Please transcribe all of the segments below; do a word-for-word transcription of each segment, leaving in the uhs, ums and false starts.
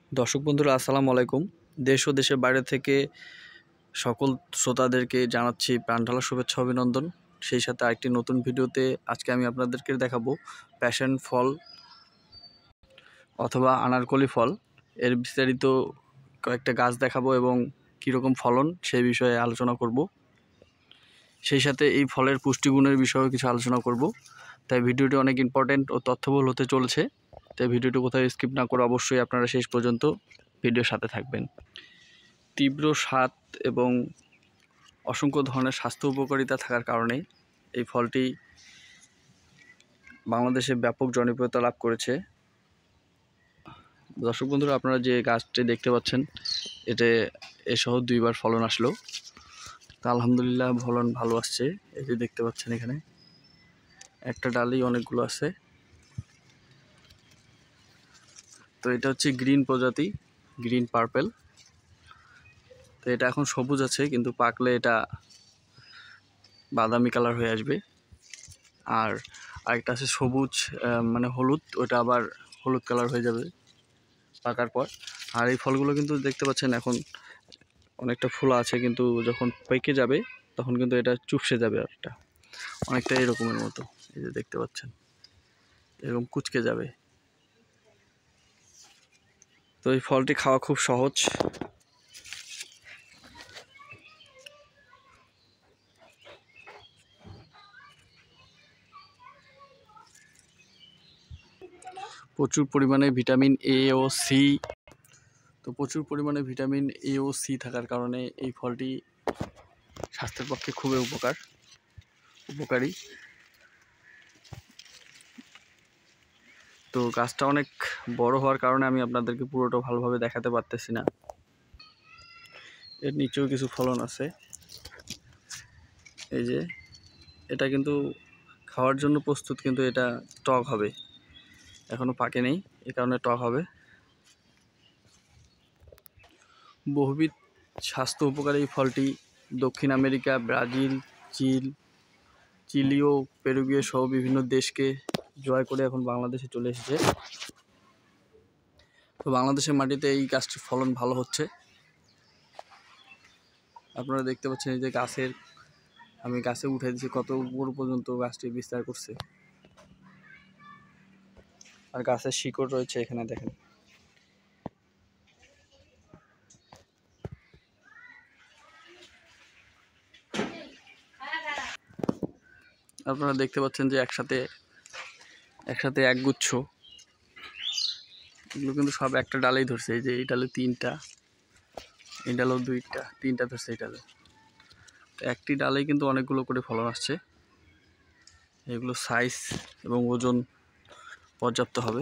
দর্শক বন্ধুরা আসসালামু আলাইকুম। দেশ ও দেশের বাইরে থেকে সকল শ্রোতাদেরকে জানাচ্ছি প্রাণঢালা শুভেচ্ছা অভিনন্দন। সেই সাথে আরেকটি নতুন ভিডিওতে আজকে আমি আপনাদেরকে দেখাবো প্যাশন ফল অথবা আনারকলি ফল এর বিস্তারিত কয়েকটা গাছ দেখাবো এবং কীরকম ফলন সেই বিষয়ে আলোচনা করব। সেই সাথে এই ফলের পুষ্টিগুণের বিষয়েও কিছু আলোচনা করব। তাই ভিডিওটি অনেক ইম্পর্টেন্ট ও তথ্যবহুল হতে চলেছে। তাই ভিডিওটি কোথাও স্কিপ না করে অবশ্যই আপনারা শেষ পর্যন্ত ভিডিওর সাথে থাকবেন। তীব্র স্বাদ এবং অসংখ্য ধরনের স্বাস্থ্য উপকারিতা থাকার কারণে এই ফলটি বাংলাদেশে ব্যাপক জনপ্রিয়তা লাভ করেছে। দর্শক বন্ধুরা, আপনারা যে গাছটি দেখতে পাচ্ছেন এতে এসহ দুইবার ফলন আসলো। তা আলহামদুলিল্লাহ ফলন ভালো আসছে। এই যে দেখতে পাচ্ছেন এখানে একটা ডালেই অনেকগুলো আছে। তো এটা হচ্ছে গ্রিন প্রজাতি, গ্রিন পার্পেল। তো এটা এখন সবুজ আছে, কিন্তু পাকলে এটা বাদামি কালার হয়ে আসবে। আর আরেকটা আছে সবুজ মানে হলুদ, ওটা আবার হলুদ কালার হয়ে যাবে পাকার পর। আর এই ফলগুলো কিন্তু দেখতে পাচ্ছেন এখন অনেকটা ফোলা আছে, কিন্তু যখন পেকে যাবে তখন কিন্তু এটা চুপসে যাবে। আর এটা অনেকটা এরকমের মতো, এই যে দেখতে পাচ্ছেন এরকম কুচকে যাবে। তো এই ফলটি খাওয়া খুব সহজ। প্রচুর পরিমাণে ভিটামিন এ ও সি তো প্রচুর পরিমাণে ভিটামিন এ ও সি থাকার কারণে এই ফলটি স্বাস্থ্যের পক্ষে খুবই উপকার উপকারী। তো গাছটা অনেক বড় হওয়ার কারণে আমি আপনাদেরকে পুরোটা ভালোভাবে দেখাতে পারতেছি না। এর নিচেও কিছু ফলন আছে। এই যে এটা কিন্তু খাওয়ার জন্য প্রস্তুত, কিন্তু এটা টক হবে, এখনো পাকে নেই, এই কারণে টক হবে। বহুবিধ স্বাস্থ্য উপকারী এই ফলটি দক্ষিণ আমেরিকা, ব্রাজিল, চিল চিলি ও পেরুগুয়ে সহ বিভিন্ন দেশকে জয় করে এখন বাংলাদেশে চলে এসেছে। তো বাংলাদেশের মাটিতে এই গাছটির ফলন ভালো হচ্ছে। আপনারা দেখতে পাচ্ছেন এই যে গাছের আমি গাছে উঠে দিয়েছি, কত উপর পর্যন্ত গাছটি বিস্তার করছে। আর গাছের শিকড় রয়েছে এখানে দেখেন। আপনারা দেখতে পাচ্ছেন যে একসাথে একসাথে একগুচ্ছ, এগুলো কিন্তু সব একটা ডালেই ধরছে। এই যে এই ডালে তিনটা, এই ডালেও দুইটা, তিনটা ধরছে এই ডালে। একটি ডালেই কিন্তু অনেকগুলো করে ফলন আসছে। এগুলো সাইজ এবং ওজন পর্যাপ্ত হবে।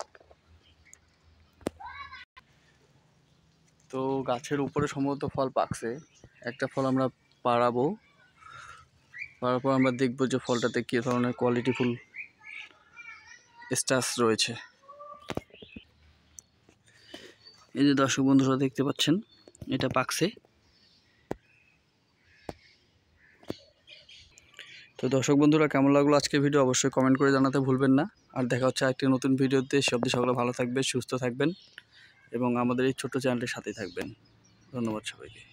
তো গাছের উপরে সম্ভবত ফল পাকছে, একটা ফল আমরা পাড়াবো। পাড়ার পর আমরা দেখবো যে ফলটাতে কী ধরনের কোয়ালিটিফুল স্টাচ রয়েছে। এই যে দর্শক বন্ধুরা দেখতে পাচ্ছেন এটা পাকছে। তো দর্শক বন্ধুরা, কেমন লাগলো আজকের ভিডিও অবশ্যই কমেন্ট করে জানাতে ভুলবেন না। আর দেখা হচ্ছে একটি নতুন ভিডিওতে। সব দিয়ে সকলে ভালো থাকবেন, সুস্থ থাকবেন এবং আমাদের এই ছোট্ট চ্যানেলটির সাথেই থাকবেন। ধন্যবাদ সবাইকে।